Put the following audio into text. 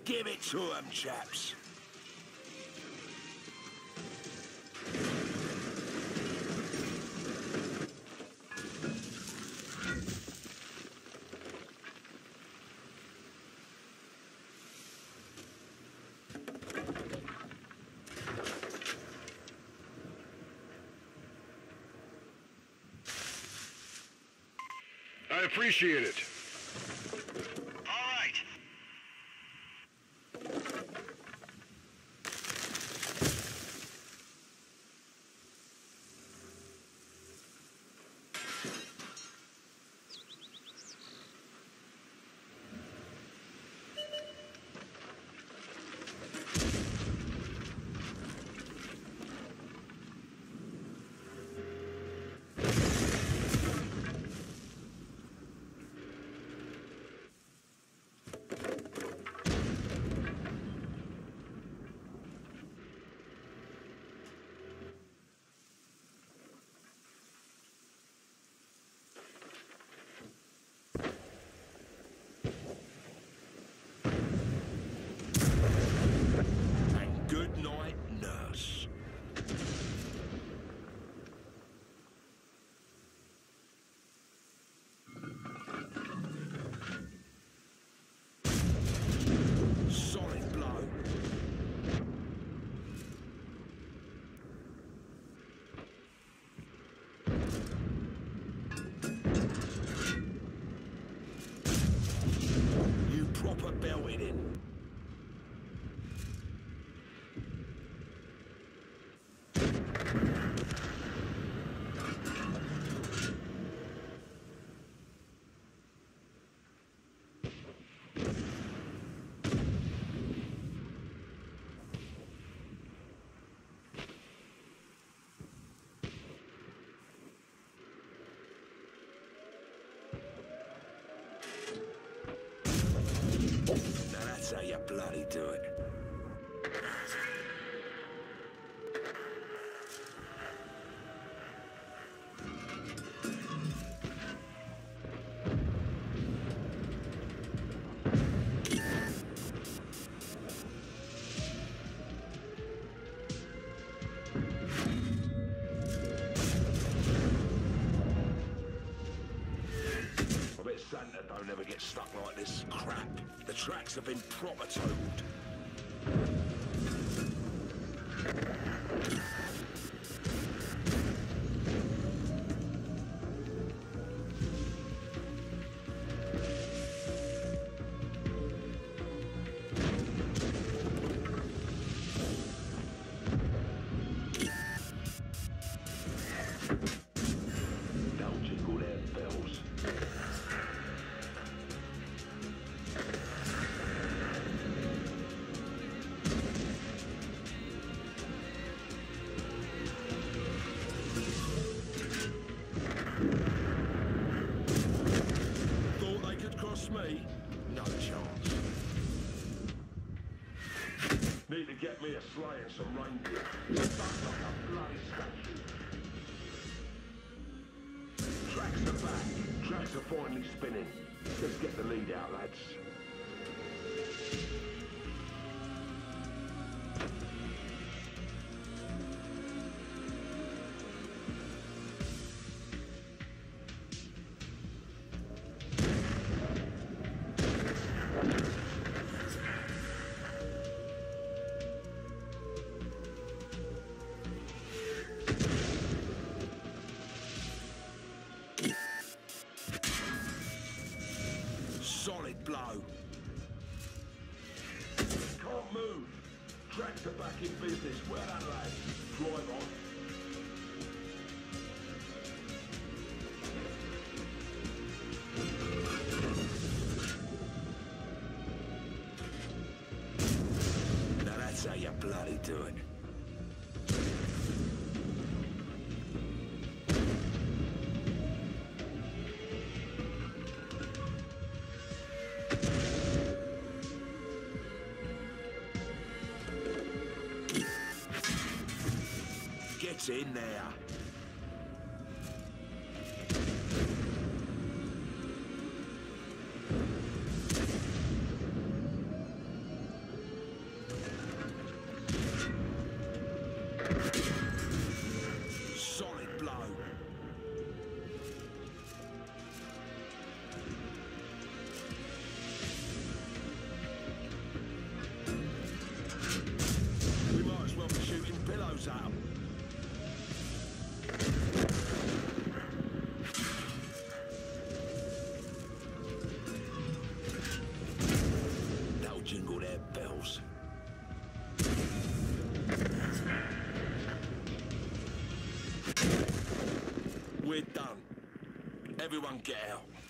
Give it to them, chaps. I appreciate it. Proper belted in. How you bloody do it. I bet Santa don't ever get stuck like this. Crap. The tracks have been proper totaled. Don't jingle their bells. Me? No chance. Need to get me a sleigh and some reindeer. Stuck like a bloody statue. Tracks are back. Tracks are finally spinning. Let's get the lead out, lads. Solid blow. Can't move. Tracks are back in business. Well done, lads. Drive on. Now that's how you bloody do it. Get in there. We're done. Everyone get out.